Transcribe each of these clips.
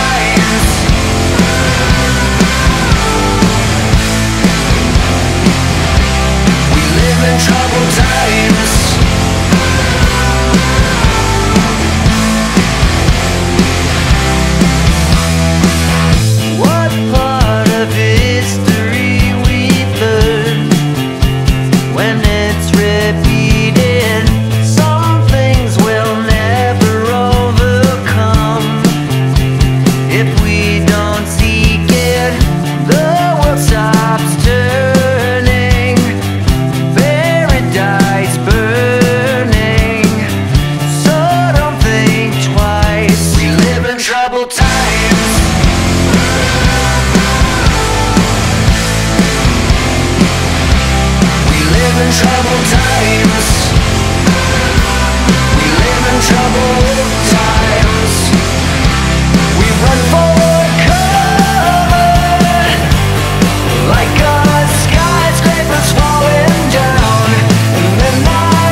minds. We live in troubled times. What part of history we've learned when it's repeated? Some things we'll never overcome if we don't seek it. The world stops turning, paradise burning. So don't think twice. We live in troubled times. We live in troubled times. We live in troubled times. We run for cover like a skyscraper's falling down, and then I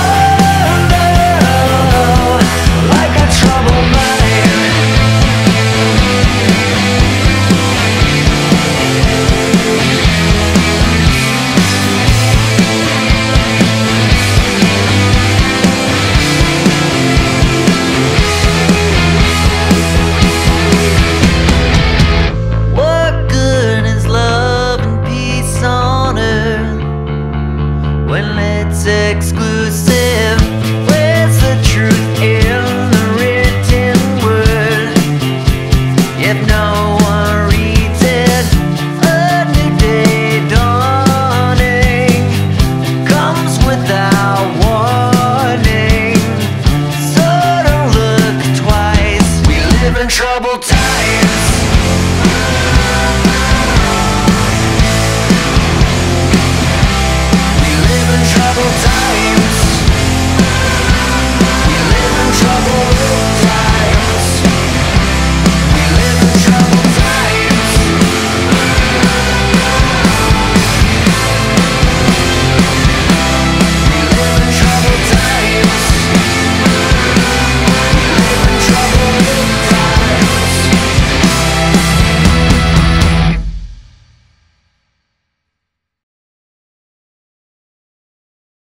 wonder like a troubled mind. What good is love and peace on earth when it's exclusive? Where's the truth in the written word if no one reads it? A new day dawning comes without warning, so don't look twice. We live in troubled times.